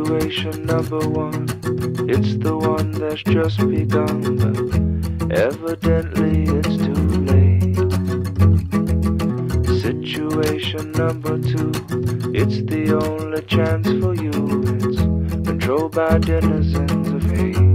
Situation number one, it's the one that's just begun, but evidently it's too late. Situation number two, it's the only chance for you. It's controlled by denizens of hate.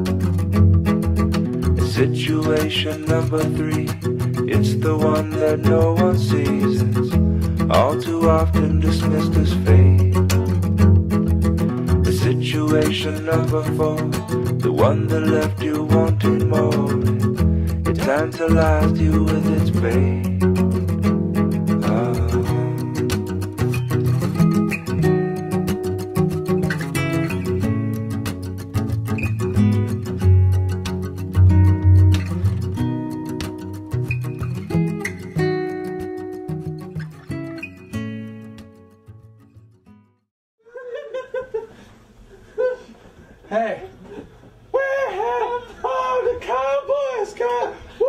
Situation number three, it's the one that no one sees. It's all too often dismissed as fate. Situation number four, the one that left you wanting more. It tantalized you with its bait. Hey, where have all the cowboys gone? Woo!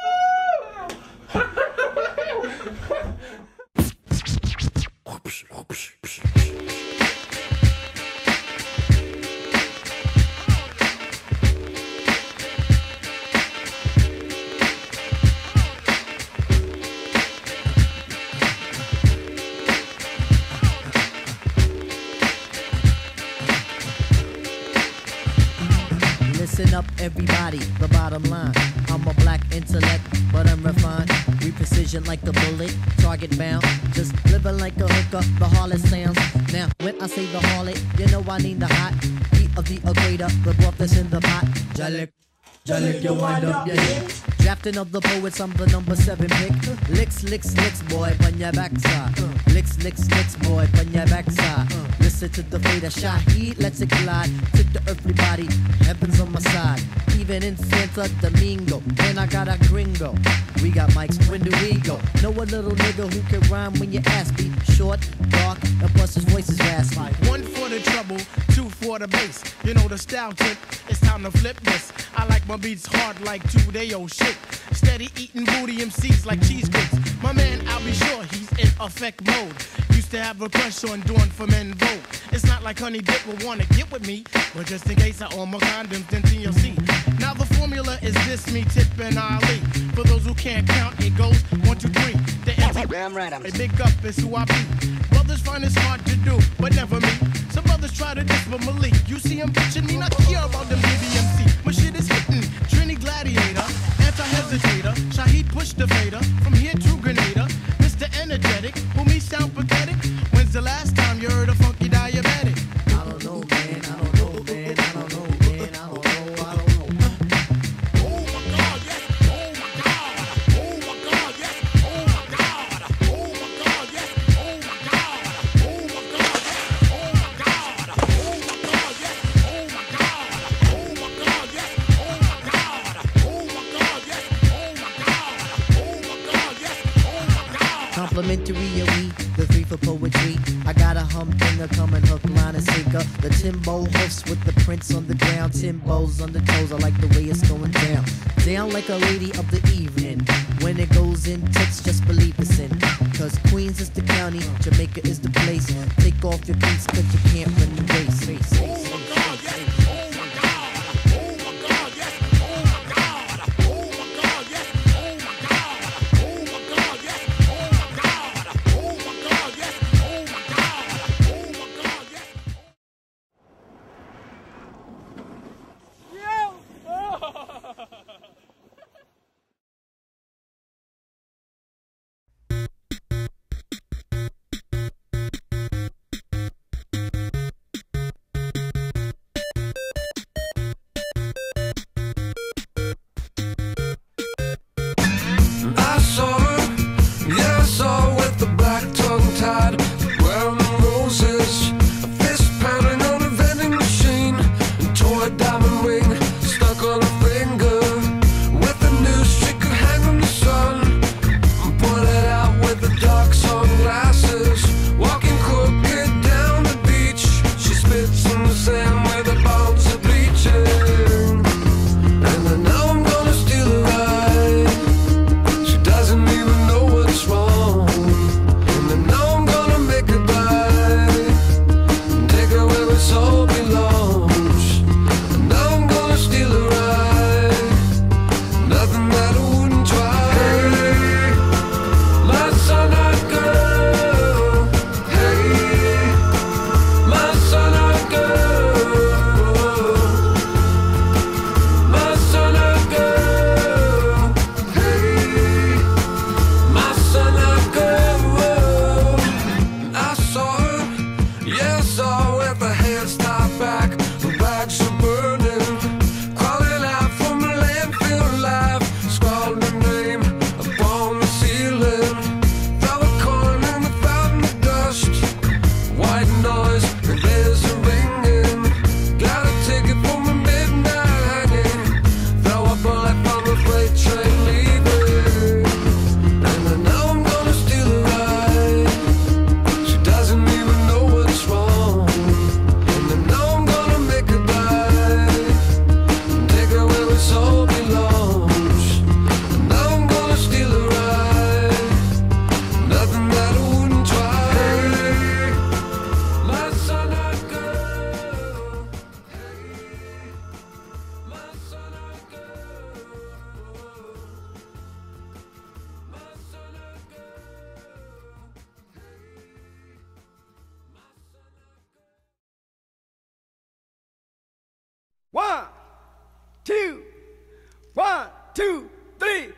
Listen up, everybody, the bottom line. I'm a black intellect, but I'm refined. We precision like a bullet, target bound. Just living like a hooker, the harlot sounds. Now, when I say the harlot, you know I need the hot heat of the equator, the broth that's in the pot. Jalik, Jalik, you wind up, yeah. Drafting of the poets, I'm the number 7 pick. Licks, licks, licks, boy, on your backside. Licks, licks, licks, boy, on your backside. Listen to the fader, Shaheed, let's it collide. Took the earthly body, heaven's on my side. Even in Santo Domingo, and I got a gringo. We got mics, when do we go? Know a little nigga who can rhyme when you ask me. Short, dark, and plus his voice is raspy. 1 for the trouble, 2 for the bass. You know the style tip, it's time to flip this. I like my beats hard like 2-day-old shit. Steady eating booty MCs like cheese grits. My man, I'll be sure he's in effect mode. Used to have a crush on Dawn for Men Vogue. It's not like Honey Dip will wanna get with me, but just in case I own my condoms, then TLC. Now the formula is this, me, Tip, and Ali. For those who can't count, it goes 1, 2, 3. The Damn right, I'm a big up is who I be. Brothers find it's hard to do, but never me. Some brothers try to diss but Malik. You see him bitching me, not care about them BBMC. My shit is hitting. Trini Gladiator, anti-hesitator. Shaheed push the fader. From here to Grenada. Mr. Energetic, who me sound pathetic. When's the last time you heard a funky diabetic? I don't know, man, I don't know, man, I don't know, man, I don't know, I don't know. Oh my God, yes. Oh my God. Oh my God, yes. Oh my God. Oh my God, yes. Oh my God. Oh my God, yes. Oh my God. Oh my God, yes. Oh my God. Oh my God, yes. Oh my God. Oh my God, yes. Oh my God. Oh my God, yes. Oh my God. Complimentary and we, the 3 for poetry. I got a humdinger coming hook, line, and sinker. The Timbo hoofs with the prints on the ground. Timbos on the toes, I like the way it's going down. Down like a lady of the evening. When it goes in tits, just believe it's in. Cause Queens is the county, Jamaica is the place. Take off your boots cause you can't run the race. Oh my God, yes. Oh my God. Oh my God, yes. Oh my God. Oh my God, yes. Oh my God. Oh my God, yes. Oh my God. Oh my God, yes. Oh my God. Oh my God, yes. 2, 3,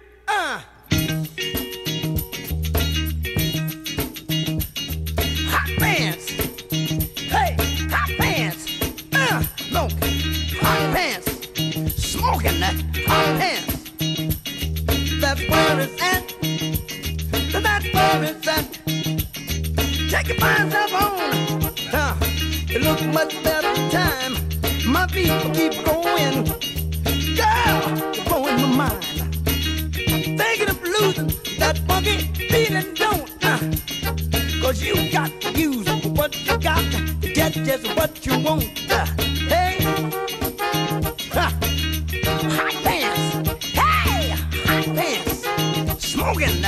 Hot pants. Hey, hot pants. Look, hot pants. Smoking that hot pants. That's where it's at. That's where it's at. Take your mind up on. It looks much better time. My feet will keep going. Girl, you're blowing my mind. Thinking of losing that funky feeling, don't. Cause you got to use what you got to get just what you want. Hey, hot pants. Hey, hot pants. Smoking.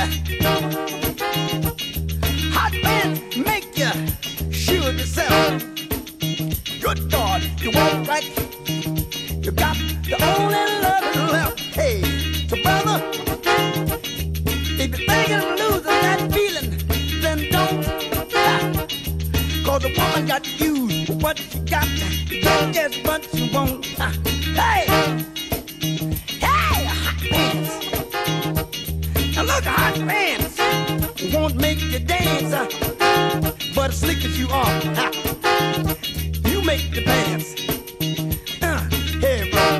Hot pants make you sure of yourself. Good God, you walk right. You got the only love left. Hey, so brother, if you're thinking of losing that feeling, then don't. Cause a woman got to use what she got to get just what you want. Hey, hey, hot pants. Now look, hot pants won't make you dance, but as slick as you are, you make the pants. Hey, bro,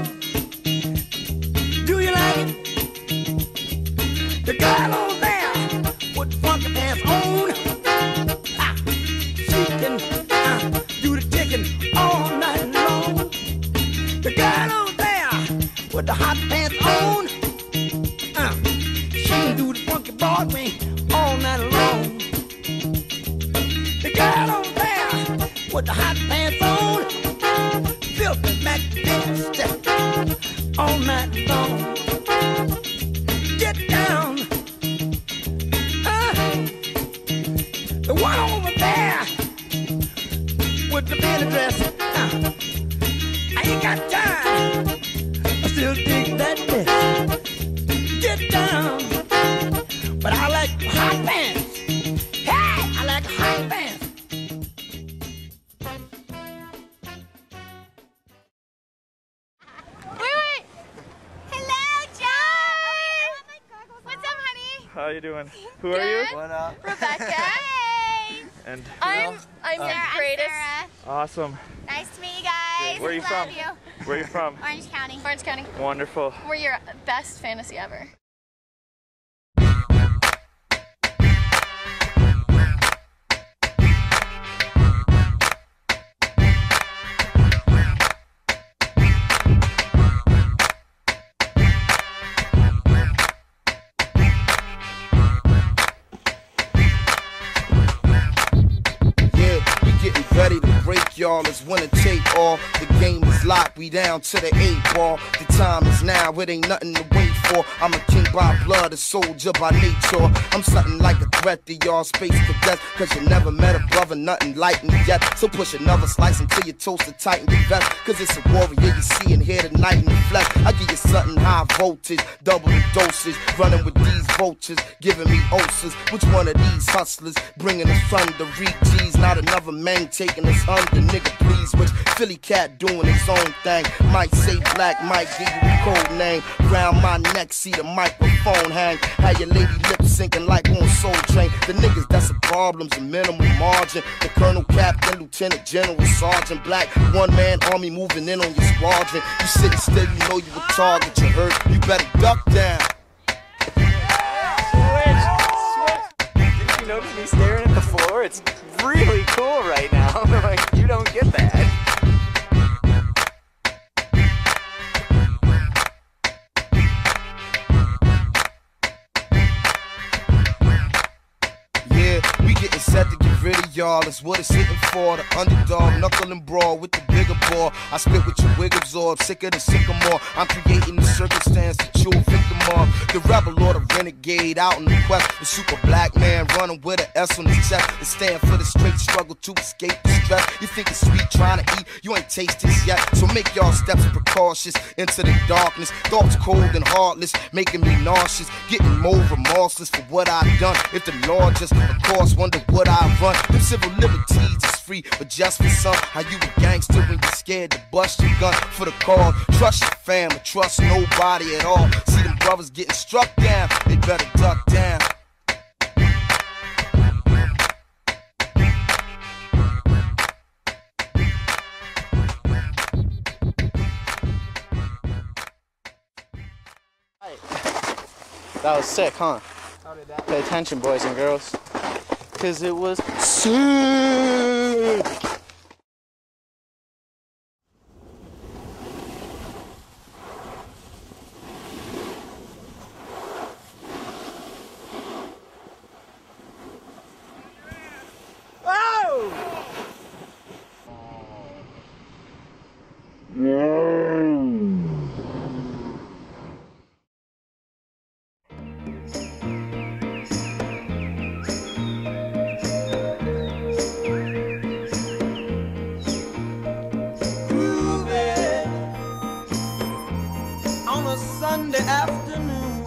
do you like it? The girl on there with the funky pants on, she can do the ticking all night long. The girl on there with the hot pants on, she can do the funky Broadway all night long. The girl on there with the hot pants on, filthy magnificent all night long. Get down. The one over there with the belly dress, I ain't got time. I still dig that dress. Get down. But I like hot pants. Hey, I like hot pants. Wait. Hello, John. What's up, honey? How you doing? Who are you? What up? Rebecca. Hey. And I'm the greatest. Sarah. awesome. Nice to meet you guys. Where are you Love from? you. Where are you from? Orange County. Orange County. Wonderful. We're your best fantasy ever. Ready to break y'all, it's winner take all. The game is locked, we down to the 8 ball. The time is now, it ain't nothing to wait for. I'm a king by blood, a soldier by nature. I'm something like a threat to y'all space cadets, cause you never met a brother, nothing like me yet. So push another slice until you toast to tighten your vest, cause it's a warrior you see and hear tonight in the flesh. I give you something high voltage, double the dosage. Running with these vultures, giving me ulcers. Which one of these hustlers bringing us thunder? Read G's, not another man taking us under, nigga please. Which Philly cat doing his own thing. Might say black, might give you the code name. Round my neck, see the microphone hang. Had your lady lip syncing like on Soul Train. The niggas that's a problem's a minimal margin. The colonel, captain, lieutenant, general, sergeant, black. One man army moving in on your squadron. You sitting still, you know you a target, you hurt. You better duck down. Didn't you notice me staring at the floor? It's really cool right now. Like, you don't get that. Yeah, we getting set to get rid of y'all. It's what it's hitting for. The underdog, knuckle and brawl with the bigger ball. I spit with your wig absorb, sicker than sycamore. I'm creating the circumstance that you're a victim of. The rebel or the renegade out in the quest. The super black man running with an S on his chest. To stand for the straight struggle to escape the stress. You think it's sweet trying to eat, you ain't tasted this yet. So make y'all steps precautious into the darkness. Thoughts cold and heartless, making me nauseous. Getting more remorseless for what I've done. If the law just, of course, wonder what I run. Them civil liberties is free, but just for some. How you a gangster when you're scared to bust your gun for the cause. Trust your fam, but trust nobody at all. See them brothers getting struck down, they better duck down. That was sick, huh? How did that? Pay attention, boys and girls. Because it was sick! Sunday afternoon,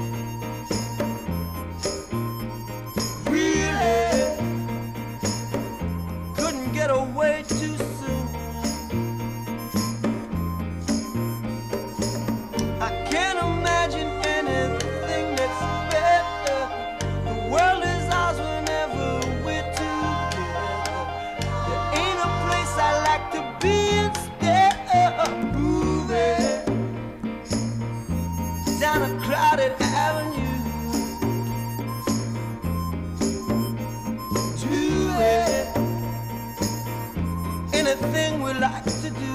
really couldn't get away too soon. I can't imagine anything that's better. The world is ours whenever we're together. There ain't a place I like to be instead of moving down a crowded avenue to it. Anything we like to do.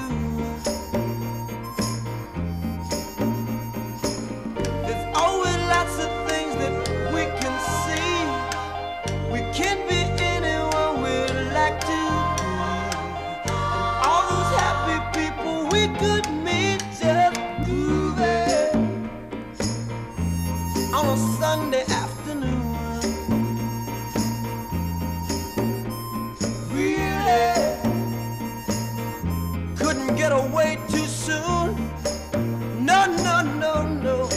There's always lots of things that we can see. We can be anyone we like to be. And all those happy people we could meet just moving on a Sunday afternoon. Really couldn't get away too soon. No, no, no, no.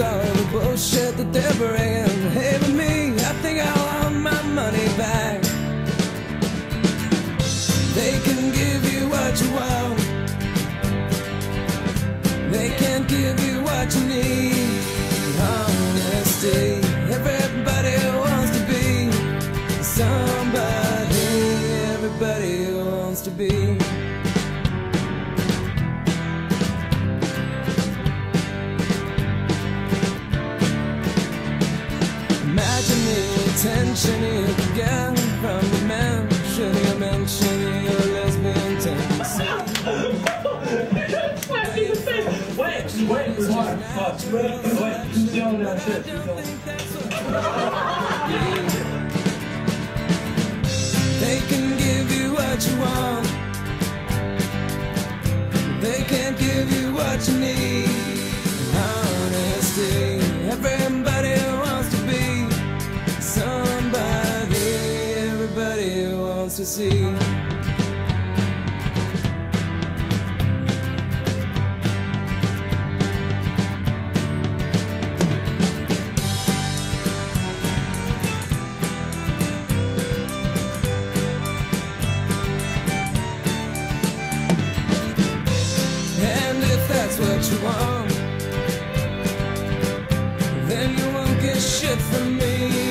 all the bullshit that they're bringing. Hey, with me, I think I want my money back. They can give you what you want. They can't give you what you need. Honesty. Everybody wants to be somebody. Everybody wants to be. Imagine the attention you can get from the man. Should you mention your lesbian tendency? Wait, what? Fuck. Wait, just yelling that shit. They can give you what you want. They can't give you what you need. Honesty. Everybody wants to be somebody. Everybody wants to see. What you want, then you won't get shit from me.